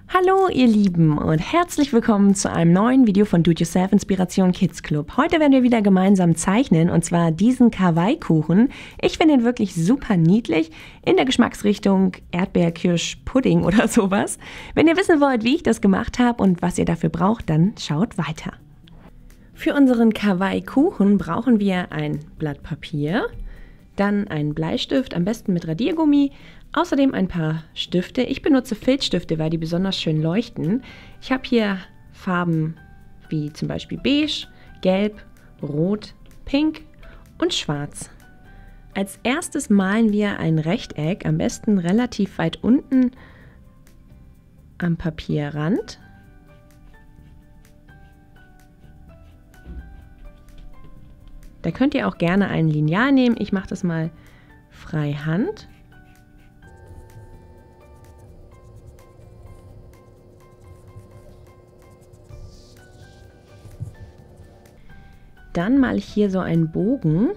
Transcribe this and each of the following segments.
Hallo ihr Lieben und herzlich willkommen zu einem neuen Video von Do-It-Yourself Inspiration Kids Club. Heute werden wir wieder gemeinsam zeichnen und zwar diesen Kawaii-Kuchen. Ich finde ihn wirklich super niedlich in der Geschmacksrichtung Erdbeer-Kirsch-Pudding oder sowas. Wenn ihr wissen wollt, wie ich das gemacht habe und was ihr dafür braucht, dann schaut weiter. Für unseren Kawaii-Kuchen brauchen wir ein Blatt Papier, dann einen Bleistift, am besten mit Radiergummi, außerdem ein paar Stifte. Ich benutze Filzstifte, weil die besonders schön leuchten. Ich habe hier Farben wie zum Beispiel beige, gelb, rot, pink und schwarz. Als erstes malen wir ein Rechteck, am besten relativ weit unten am Papierrand. Da könnt ihr auch gerne ein Lineal nehmen. Ich mache das mal freihand. Dann male ich hier so einen Bogen.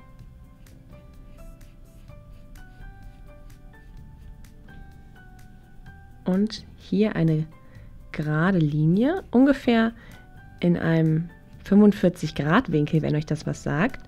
Und hier eine gerade Linie, ungefähr in einem 45-Grad-Winkel, wenn euch das was sagt.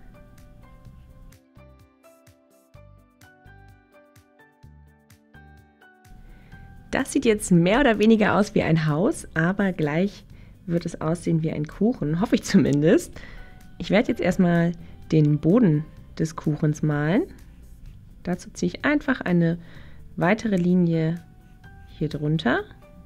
Das sieht jetzt mehr oder weniger aus wie ein Haus, aber gleich wird es aussehen wie ein Kuchen, hoffe ich zumindest. Ich werde jetzt erstmal den Boden des Kuchens malen. Dazu ziehe ich einfach eine weitere Linie hier drunter.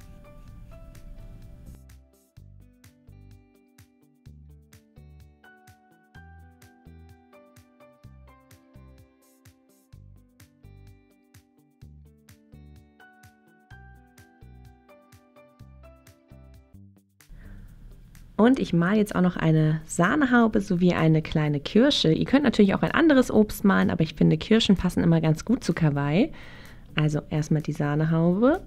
Und ich male jetzt auch noch eine Sahnehaube sowie eine kleine Kirsche. Ihr könnt natürlich auch ein anderes Obst malen, aber ich finde Kirschen passen immer ganz gut zu Kawaii. Also erstmal die Sahnehaube.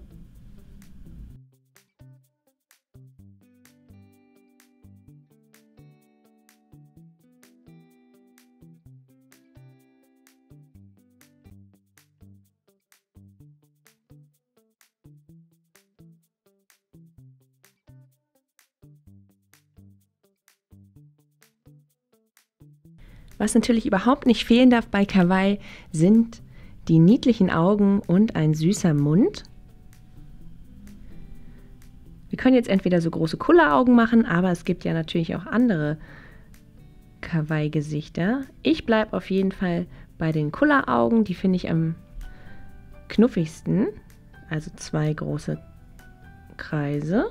Was natürlich überhaupt nicht fehlen darf bei Kawaii, sind die niedlichen Augen und ein süßer Mund. Wir können jetzt entweder so große Kulleraugen machen, aber es gibt ja natürlich auch andere Kawaii-Gesichter. Ich bleibe auf jeden Fall bei den Kulleraugen, die finde ich am knuffigsten. Also zwei große Kreise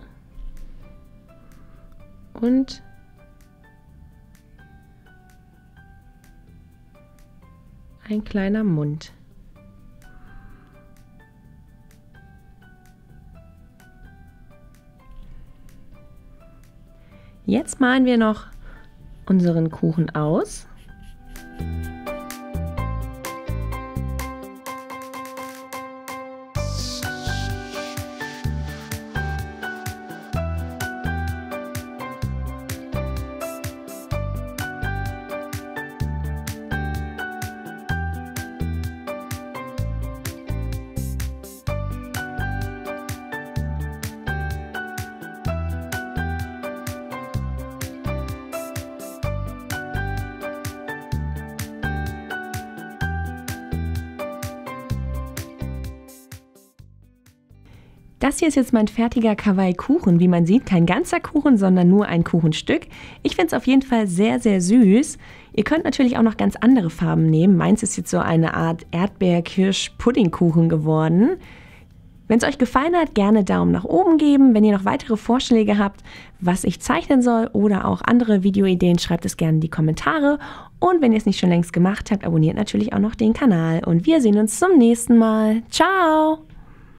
und ein kleiner Mund. Jetzt malen wir noch unseren Kuchen aus. Das hier ist jetzt mein fertiger Kawaii-Kuchen. Wie man sieht, kein ganzer Kuchen, sondern nur ein Kuchenstück. Ich finde es auf jeden Fall sehr, sehr süß. Ihr könnt natürlich auch noch ganz andere Farben nehmen. Meins ist jetzt so eine Art Erdbeer-Kirsch-Puddingkuchen geworden. Wenn es euch gefallen hat, gerne Daumen nach oben geben. Wenn ihr noch weitere Vorschläge habt, was ich zeichnen soll oder auch andere Videoideen, schreibt es gerne in die Kommentare. Und wenn ihr es nicht schon längst gemacht habt, abonniert natürlich auch noch den Kanal. Und wir sehen uns zum nächsten Mal. Ciao!